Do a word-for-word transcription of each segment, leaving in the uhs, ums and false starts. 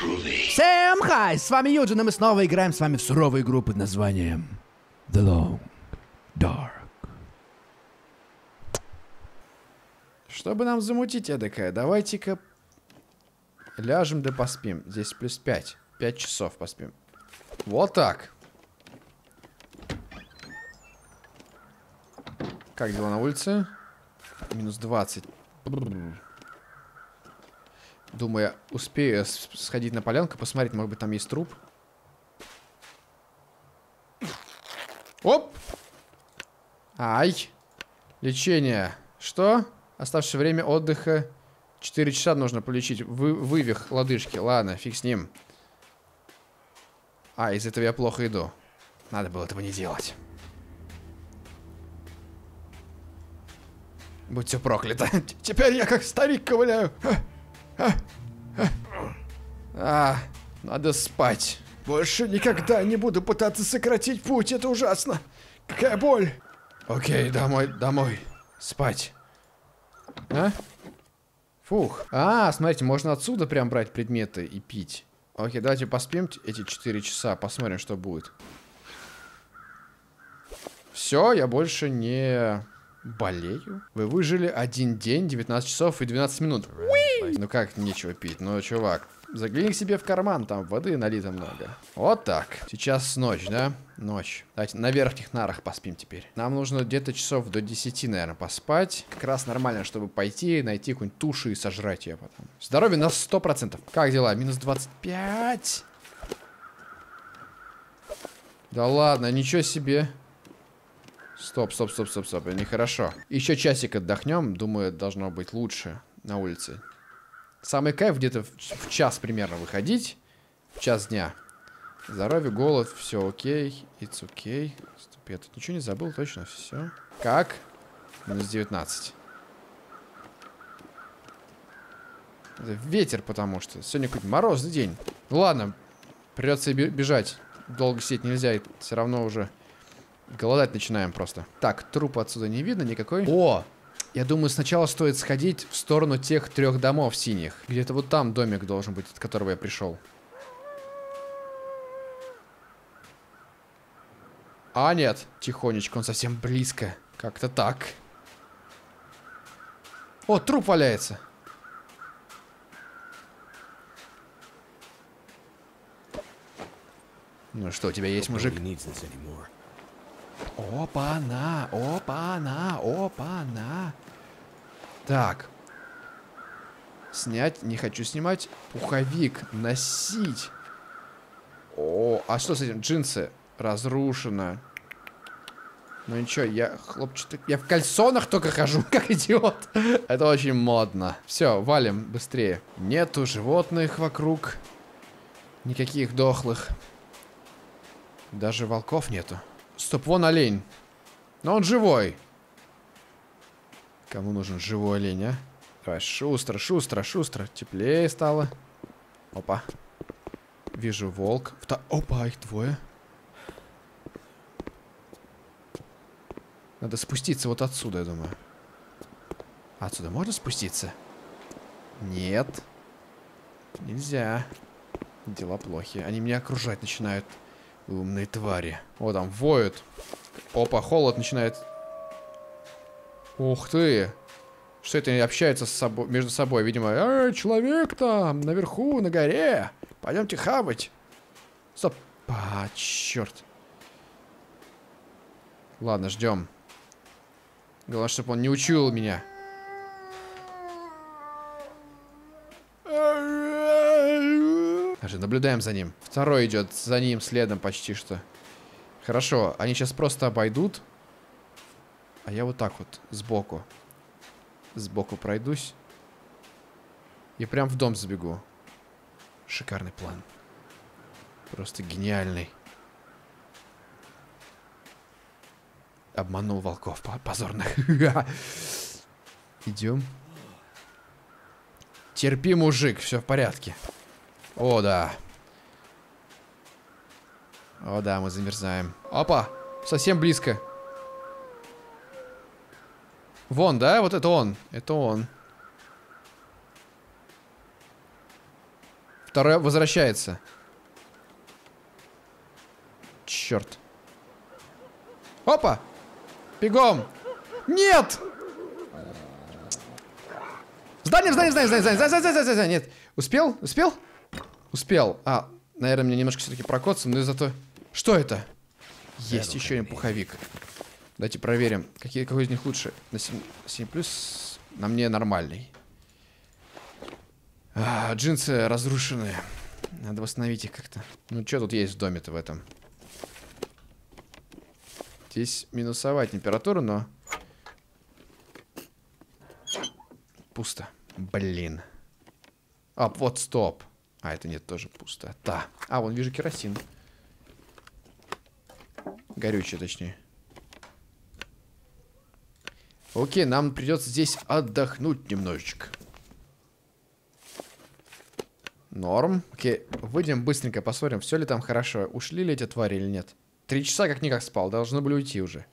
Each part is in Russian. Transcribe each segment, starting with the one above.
Всем хай! С вами Юджин, и мы снова играем с вами в суровую игру под названием The Long Dark. Чтобы нам замутить эдакое, давайте-ка ляжем да поспим. Здесь плюс пять. пять часов поспим. Вот так. Как дела на улице? Минус двадцать. Думаю, успею сходить на полянку, посмотреть, может быть, там есть труп. Оп! Ай! Лечение. Что? Оставшееся время отдыха. четыре часа нужно полечить. Вы, вывих лодыжки. Ладно, фиг с ним. А, из этого я плохо иду. Надо было этого не делать. Будь все проклято. Теперь я как старик ковыляю. А, а, а, надо спать. Больше никогда не буду пытаться сократить путь. Это ужасно. Какая боль. Окей, домой, домой. Спать. А? Фух. А, смотрите, можно отсюда прям брать предметы и пить. Окей, давайте поспим эти четыре часа. Посмотрим, что будет. Все, я больше не болею. Вы выжили один день, девятнадцать часов и двенадцать минут. Уи! Ну как нечего пить? Ну, чувак, загляни к себе в карман, там воды налито много. Вот так. Сейчас ночь, да? Ночь. Давайте на верхних нарах поспим теперь. Нам нужно где-то часов до десяти, наверное, поспать. Как раз нормально, чтобы пойти, найти какую-нибудь тушу и сожрать ее потом. Здоровье на сто процентов. Как дела? Минус двадцать пять. Да ладно, ничего себе. Стоп, стоп, стоп, стоп, стоп. Нехорошо. Еще часик отдохнем. Думаю, должно быть лучше на улице. Самый кайф где-то в, в час примерно выходить. В час дня. Здоровье, голод, все окей. It's окей. Стоп, я тут ничего не забыл, точно, все. Как? Минус девятнадцать. Это ветер, потому что сегодня какой-то морозный день. Ну ладно, придется бежать. Долго сидеть нельзя, и все равно уже голодать начинаем просто. Так, трупа отсюда не видно никакой. О! Я думаю, сначала стоит сходить в сторону тех трех домов синих. Где-то вот там домик должен быть, от которого я пришел. А, нет. Тихонечко, он совсем близко. Как-то так. О, труп валяется. Ну что, у тебя есть, мужик? Опа-на, опа-на, опа-на. Так. Снять, не хочу снимать. Пуховик, носить. О, а что с этим? Джинсы разрушено. Ну ничего, я хлопчатый. Я в кальсонах только хожу, как идиот. Это очень модно. Все, валим быстрее. Нету животных вокруг. Никаких дохлых. Даже волков нету. Стоп, вон олень. Но он живой. Кому нужен живой олень, а? Давай, шустро, шустро, шустро. Теплее стало. Опа. Вижу волк. Вто... Опа, их двое. Надо спуститься вот отсюда, я думаю. Отсюда можно спуститься? Нет. Нельзя. Дела плохи. Они меня окружать начинают. Умные твари. О, там воют. Опа, холод начинает. Ух ты. Что это они общаются с собой, между собой? Видимо, эй, человек там, наверху, на горе. Пойдемте хавать. Стоп. А, черт. Ладно, ждем. Главное, чтобы он не учуял меня. Даже наблюдаем за ним. Второй идет за ним следом почти что. Хорошо, они сейчас просто обойдут. А я вот так вот, сбоку. Сбоку пройдусь. И прям в дом забегу. Шикарный план. Просто гениальный. Обманул волков позорных. Идем. Терпи, мужик, все в порядке. О, да. О, да, мы замерзаем. Опа, совсем близко. Вон, да? Вот это он. Это он. Второй возвращается. Черт. Опа! Бегом! Нет! Здание, здание, здание, здание, здание, здание, здание, здание, нет. Успел? Успел? Успел. А, наверное, мне немножко все-таки прокоться, но зато... Что это? Есть еще один пуховик. Давайте проверим, какие, какой из них лучше. На семь плюс, на мне нормальный. А, джинсы разрушенные. Надо восстановить их как-то. Ну, что тут есть в доме-то в этом? Здесь минусовая температура, но... Пусто. Блин. А, вот, стоп. А, это нет, тоже пусто. Да. А, вон вижу керосин. Горючее, точнее. Окей, нам придется здесь отдохнуть немножечко. Норм. Окей, выйдем быстренько, посмотрим, все ли там хорошо. Ушли ли эти твари или нет. Три часа как-никак спал, должны были уйти уже.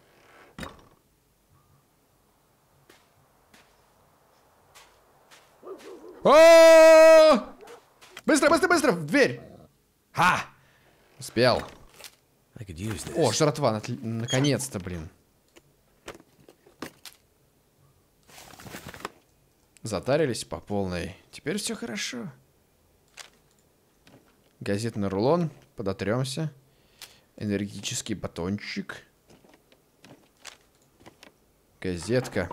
О! Быстро, быстро, быстро! В дверь! Ха! Успел. О, жратва, наконец-то, блин. Затарились по полной. Теперь все хорошо. Газетный рулон. Подотремся. Энергетический батончик. Газетка.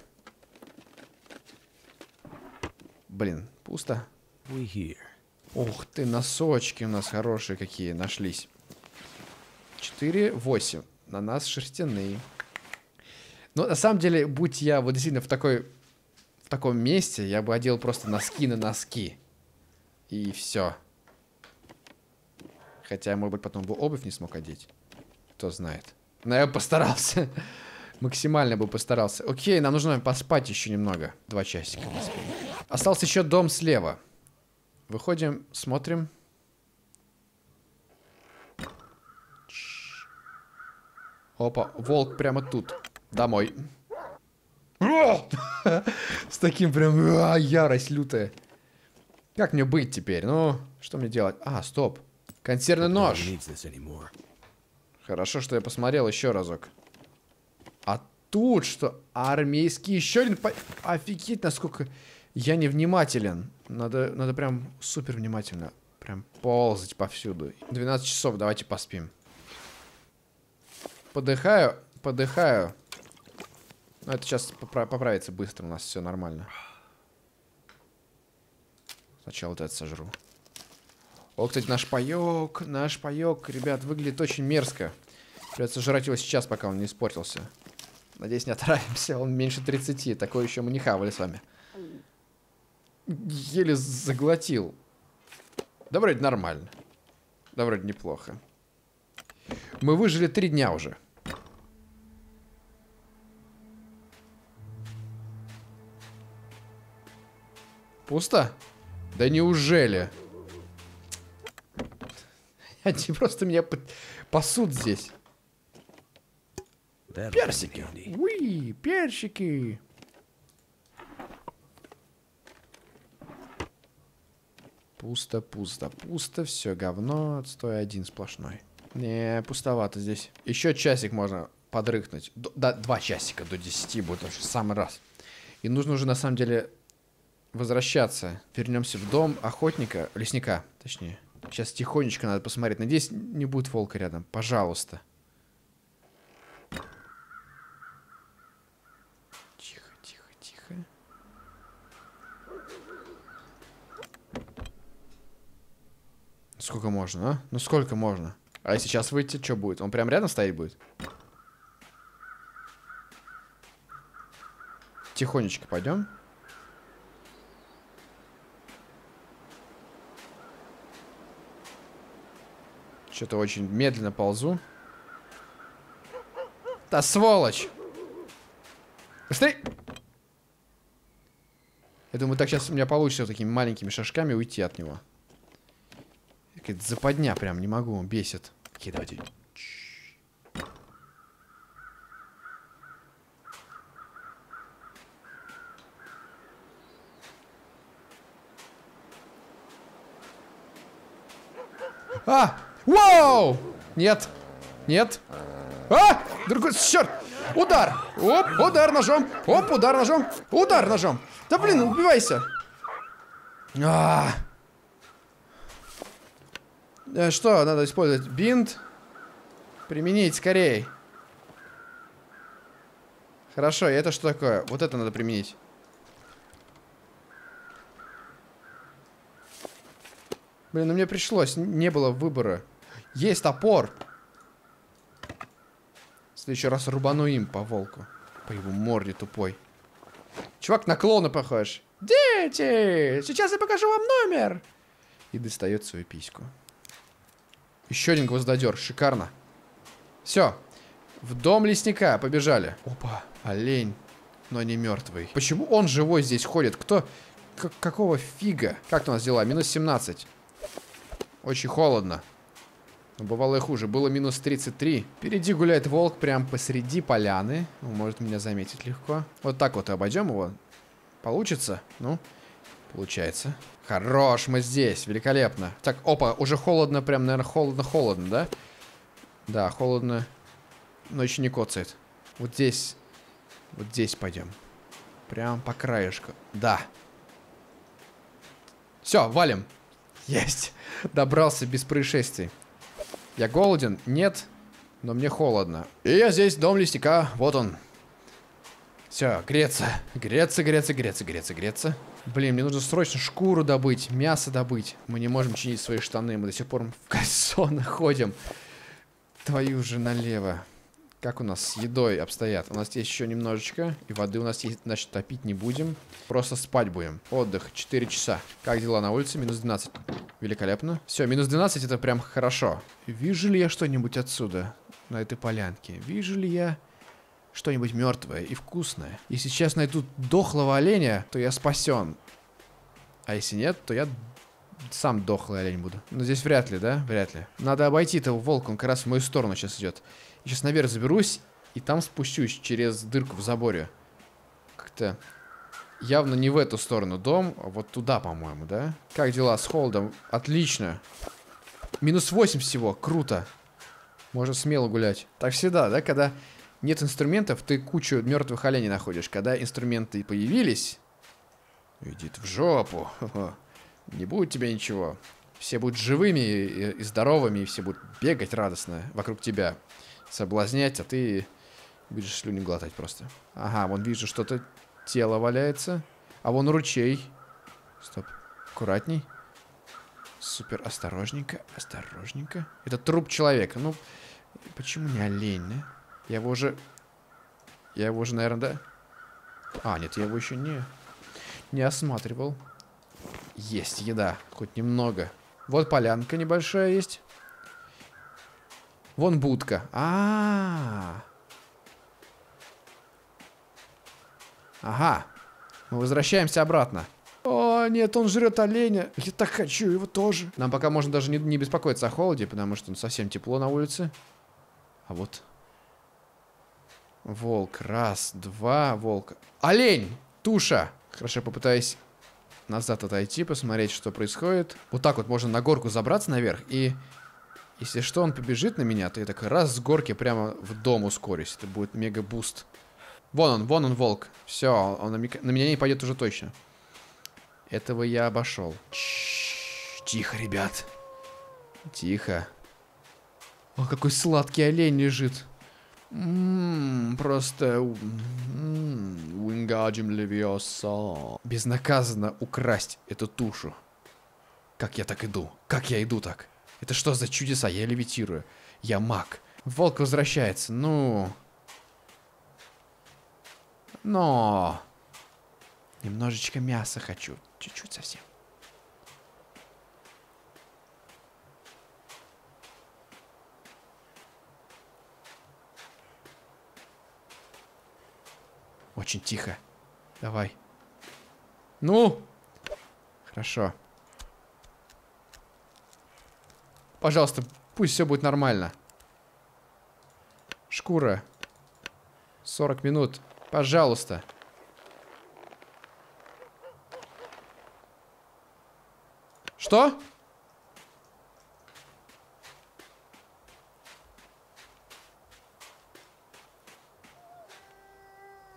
Блин, пусто. Ух ты, носочки у нас хорошие какие нашлись. четыре, восемь. На нас шерстяные. Но на самом деле, будь я вот действительно в такой... В таком месте, я бы одел просто носки на носки. И все. Хотя, может быть, потом бы обувь не смог одеть. Кто знает. Но я постарался. Максимально бы постарался. Окей, нам нужно поспать еще немного. Два часика. Остался еще дом слева. Выходим, смотрим. Опа, волк прямо тут. Домой. С таким прям а, ярость лютая. Как мне быть теперь? Ну, что мне делать? А, стоп. Консервный нож. Хорошо, что я посмотрел еще разок. А тут что? Армейский еще один... По... Офигеть, насколько я невнимателен. Надо, надо прям супер внимательно. Прям ползать повсюду. двенадцать часов, давайте поспим. Подыхаю, подыхаю. Но это сейчас попра поправится быстро, у нас все нормально. Сначала вот это сожру. О, кстати, наш паёк, наш паёк, ребят, выглядит очень мерзко. Придется жрать его сейчас, пока он не испортился. Надеюсь, не отравимся, он меньше тридцати, такое еще мы не хавали с вами. Еле заглотил. Да вроде нормально. Да вроде неплохо. Мы выжили три дня уже. Пусто? Да неужели? Они просто меня пасут здесь. Персики. Уи, персики. Пусто, пусто, пусто. Все, говно. Отстой один сплошной. Не, пустовато здесь. Еще часик можно подрыхнуть. До, да, два часика до десяти будет уже в самый раз. И нужно уже на самом деле возвращаться. Вернемся в дом охотника, лесника, точнее. Сейчас тихонечко надо посмотреть. Надеюсь, не будет волка рядом. Пожалуйста. Тихо, тихо, тихо. Сколько можно, а? Ну сколько можно? А если сейчас выйти, что будет? Он прям рядом стоять будет? Тихонечко пойдем. Что-то очень медленно ползу. Да сволочь! Быстрей! Я думаю, так сейчас у меня получится такими маленькими шажками уйти от него. Какая-то западня прям, не могу, он бесит. Окей, давайте. А! Вау! Нет! Нет! А! Другой, черт! Удар! Оп! Удар ножом! Оп! Удар ножом! Удар ножом! Да блин, убивайся! А! Э, что надо использовать? Бинт? Применить скорее. Хорошо, и это что такое? Вот это надо применить. Блин, ну мне пришлось, не было выбора. Есть топор. В следующий раз рубану им по волку. По его морде тупой. Чувак на клоуна похож. Дети, сейчас я покажу вам номер. И достает свою письку. Еще один гвоздодер, шикарно. Все, в дом лесника побежали. Опа, олень, но не мертвый. Почему он живой здесь ходит? Кто, к какого фига? Как у нас дела? Минус семнадцать. Очень холодно. Но бывало и хуже. Было минус тридцать три. Впереди гуляет волк прямо посреди поляны. Он может меня заметить легко. Вот так вот и обойдем его. Получится? Ну, получается. Хорош, мы здесь. Великолепно. Так, опа, уже холодно. Прям, наверное, холодно-холодно, да? Да, холодно. Но еще не коцает. Вот здесь. Вот здесь пойдем. Прям по краешку. Да. Все, валим. Есть. Добрался без происшествий. Я голоден? Нет. Но мне холодно. И я здесь, дом лесника. Вот он. Все, греться. Греться, греться, греться, греться, греться. Блин, мне нужно срочно шкуру добыть, мясо добыть. Мы не можем чинить свои штаны. Мы до сих пор в кальсонах ходим. Твою же налево. Как у нас с едой обстоят? У нас есть еще немножечко. И воды у нас есть, значит, топить не будем. Просто спать будем. Отдых. четыре часа. Как дела на улице? Минус двенадцать. Великолепно. Все, минус двенадцать это прям хорошо. Вижу ли я что-нибудь отсюда? На этой полянке. Вижу ли я что-нибудь мертвое и вкусное? Если сейчас найду дохлого оленя, то я спасен. А если нет, то я сам дохлый олень буду. Но здесь вряд ли, да? Вряд ли. Надо обойти этого волка, он как раз в мою сторону сейчас идет. Я сейчас наверх заберусь и там спущусь через дырку в заборе. Как-то явно не в эту сторону дом, а вот туда, по-моему, да? Как дела с холодом? Отлично. Минус восемь всего, круто. Можно смело гулять. Так всегда, да? Когда нет инструментов, ты кучу мертвых оленей находишь. Когда инструменты появились, иди ты в жопу. Не будет тебе ничего. Все будут живыми и, и здоровыми, и все будут бегать радостно вокруг тебя. Соблазнять, а ты будешь слюни глотать просто. Ага, вон вижу, что-то тело валяется. А вон ручей. Стоп, аккуратней. Супер, осторожненько, осторожненько. Это труп человека. Ну, почему не олень, да? Я его уже... Я его уже, наверное, да? А, нет, я его еще не... Не осматривал. Есть еда, хоть немного. Вот полянка небольшая есть. Вон будка. А-а-а. Ага. Мы возвращаемся обратно. О, нет, он жрет оленя. Я так хочу его тоже. Нам пока можно даже не, не беспокоиться о холоде, потому что совсем тепло на улице. А вот... Волк. Раз, два волка. Олень! Туша! Хорошо, попытаюсь назад отойти, посмотреть, что происходит. Вот так вот можно на горку забраться наверх. И если что, он побежит на меня, то я так раз с горки прямо в дом ускорюсь. Это будет мега-буст. Вон он, вон он, волк. Все, он на, на меня не пойдет уже точно. Этого я обошел. Ш-ш-ш, тихо, ребят. Тихо. О, какой сладкий олень лежит. М-м, просто Wingardium Leviosa. Безнаказанно украсть эту тушу. Как я так иду? Как я иду так? Это что за чудеса? Я левитирую. Я маг. Волк возвращается. Ну. Но. Немножечко мяса хочу. Чуть-чуть совсем. Очень тихо. Давай. Ну. Хорошо. Пожалуйста, пусть все будет нормально. Шкура. сорок минут. Пожалуйста. Что?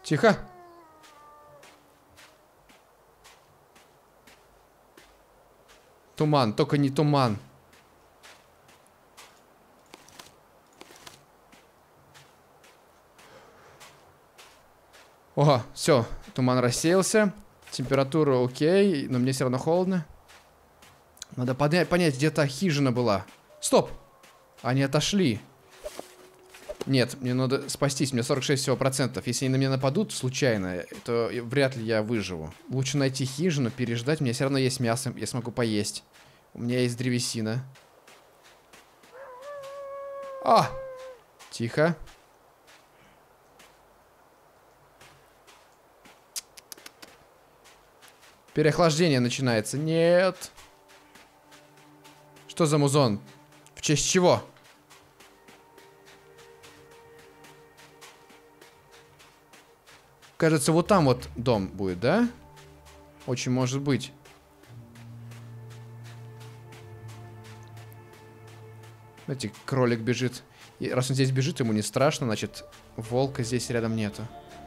Тихо. Туман, только не туман. Ого, все, туман рассеялся. Температура окей, но мне все равно холодно. Надо понять, понять, где та хижина была. Стоп! Они отошли. Нет, мне надо спастись, мне сорок шесть всего процентов. Если они на меня нападут случайно, то вряд ли я выживу. Лучше найти хижину, переждать. У меня все равно есть мясо, я смогу поесть. У меня есть древесина. А! Тихо. Переохлаждение начинается. Нет. Что за музон? В честь чего? Кажется, вот там вот дом будет, да? Очень может быть. Знаете, кролик бежит. И раз он здесь бежит, ему не страшно, значит, волка здесь рядом нету.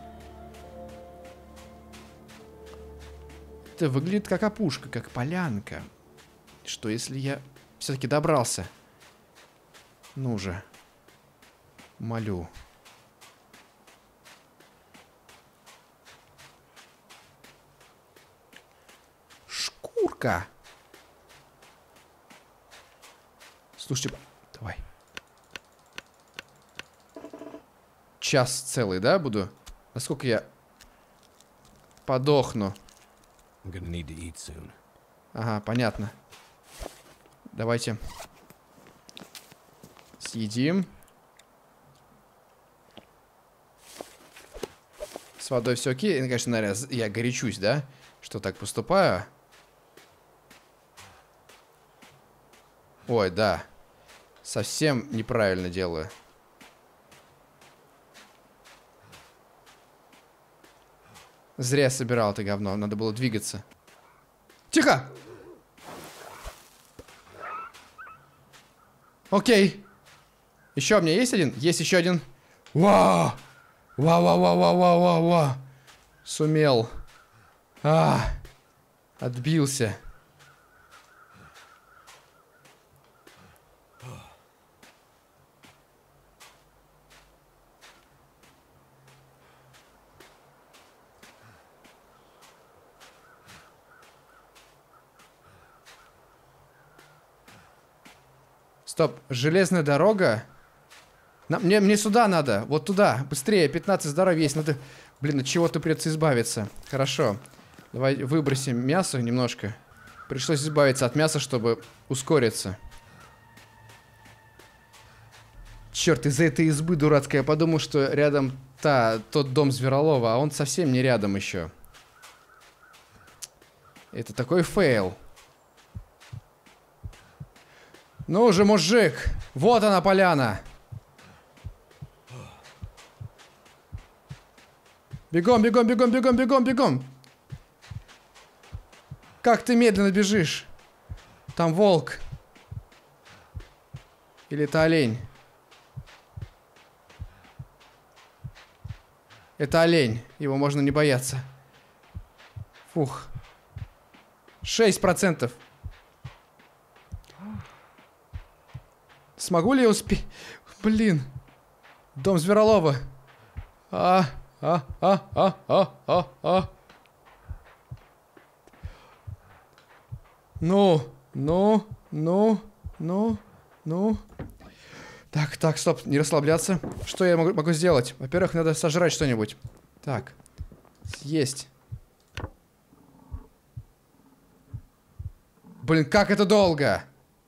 Это выглядит как опушка, как полянка. Что если я все-таки добрался? Ну же. Молю. Шкурка. Слушайте, давай. Час целый, да, буду? Насколько я подохну? Ага, понятно. Давайте съедим. С водой все окей. Ну, конечно, наверное, я горячусь, да? Что так поступаю? Ой, да. Совсем неправильно делаю. Зря собирал это говно. Надо было двигаться. Тихо! Окей. Еще у меня есть один? Есть еще один. Вау! Вау, вау, вау, вау, вау, вау, вау. Сумел. А, отбился. Стоп, железная дорога? На, мне, мне сюда надо, вот туда, быстрее, пятнадцать здоровья есть, надо... Блин, от чего-то придется избавиться. Хорошо, давай выбросим мясо немножко. Пришлось избавиться от мяса, чтобы ускориться. Черт, из-за этой избы дурацкой я подумал, что рядом та, тот дом Зверолова, а он совсем не рядом еще. Это такой фейл. Ну же, мужик! Вот она, поляна! Бегом, бегом, бегом, бегом, бегом, бегом! Как ты медленно бежишь? Там волк. Или это олень? Это олень. Его можно не бояться. Фух. шесть процентов. Смогу ли я успеть? Блин. Дом Зверолова. А, а, а, а, а, а, а. Ну, ну, ну, ну, ну. Так, так, стоп, не расслабляться. Что я могу, могу сделать? Во-первых, надо сожрать что-нибудь. Так, съесть. Блин, как это долго?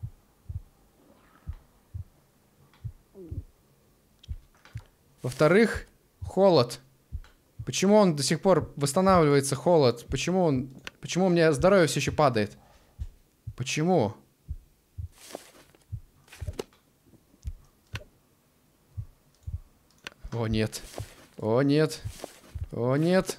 Во-вторых, холод. Почему он до сих пор восстанавливается, холод? Почему он... Почему у меня здоровье все еще падает? Почему? О, нет. О, нет. О, нет.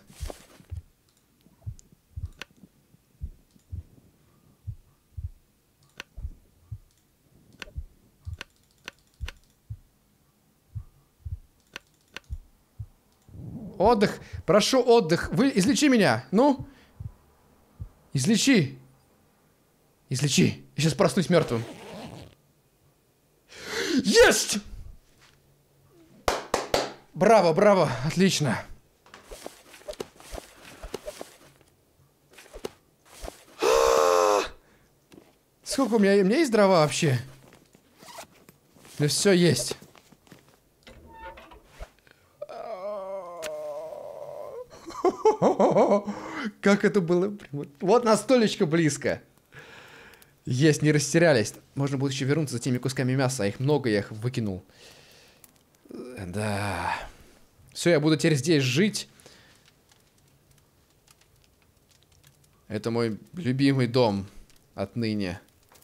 Отдых. Прошу отдых. Вы излечи меня. Ну? Излечи. Излечи. Я сейчас проснусь мертвым. Есть! Браво, браво. Отлично. Сколько у меня? У меня есть дрова вообще? Да все есть. Как это было? Вот настолечко близко. Есть, не растерялись. Можно будет еще вернуться за теми кусками мяса. А их много, я их выкинул. Да. Все, я буду теперь здесь жить. Это мой любимый дом отныне.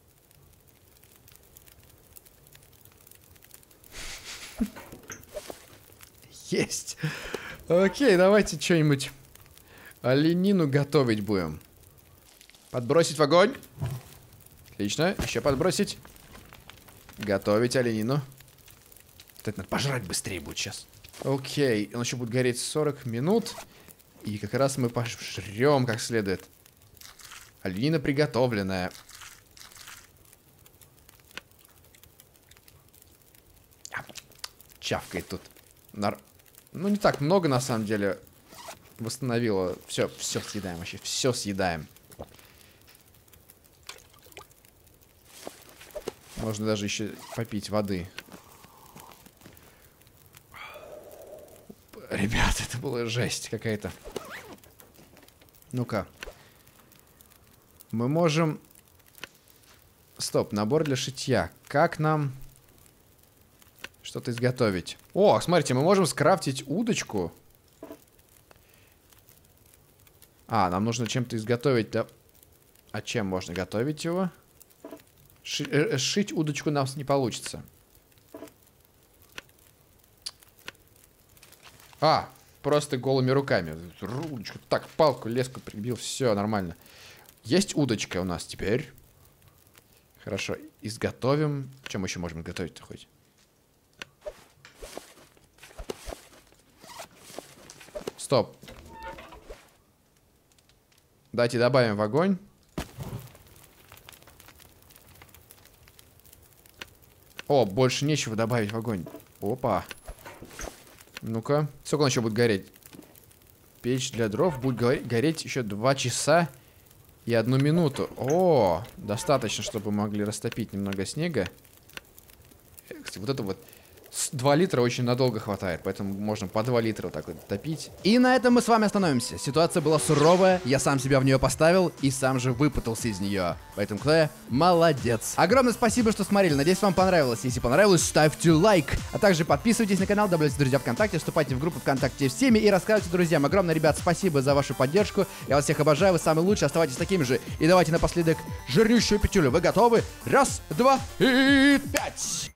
Есть. Окей, давайте что-нибудь оленину готовить будем. Подбросить в огонь. Отлично. Еще подбросить. Готовить оленину. Это надо пожрать быстрее будет сейчас. Окей. Он еще будет гореть сорок минут. И как раз мы пожрем как следует. Оленина приготовленная. Чавкает тут. Нар... Ну, не так много, на самом деле. Восстановила. Все, все съедаем вообще. Все съедаем. Можно даже еще попить воды. Ребят, это была жесть какая-то. Ну-ка. Мы можем... Стоп, набор для шитья. Как нам... что-то изготовить? О, смотрите, мы можем скрафтить удочку. А, нам нужно чем-то изготовить. Да... А чем можно готовить его? Ши э, шить удочку нам не получится. А, просто голыми руками. Удочку. Так, палку, леску прибил. Все, нормально. Есть удочка у нас теперь. Хорошо, изготовим. Чем мы еще можем готовить-то хоть? Стоп. Давайте добавим в огонь. О, больше нечего добавить в огонь. Опа. Ну-ка. Сколько он еще будет гореть? Печь для дров будет гореть, гореть еще два часа и одну минуту. О, достаточно, чтобы мы могли растопить немного снега. Кстати, вот это вот два литра очень надолго хватает, поэтому можно по два литра вот так вот топить. И на этом мы с вами остановимся. Ситуация была суровая, я сам себя в нее поставил и сам же выпутался из нее. Поэтому кто я? Молодец. Огромное спасибо, что смотрели. Надеюсь, вам понравилось. Если понравилось, ставьте лайк. А также подписывайтесь на канал, добавляйтесь в друзья ВКонтакте, вступайте в группу ВКонтакте всеми и рассказывайте друзьям. Огромное, ребят, спасибо за вашу поддержку. Я вас всех обожаю, вы самые лучшие. Оставайтесь такими же. И давайте напоследок жирнющую пятюлю. Вы готовы? Раз, два и пять.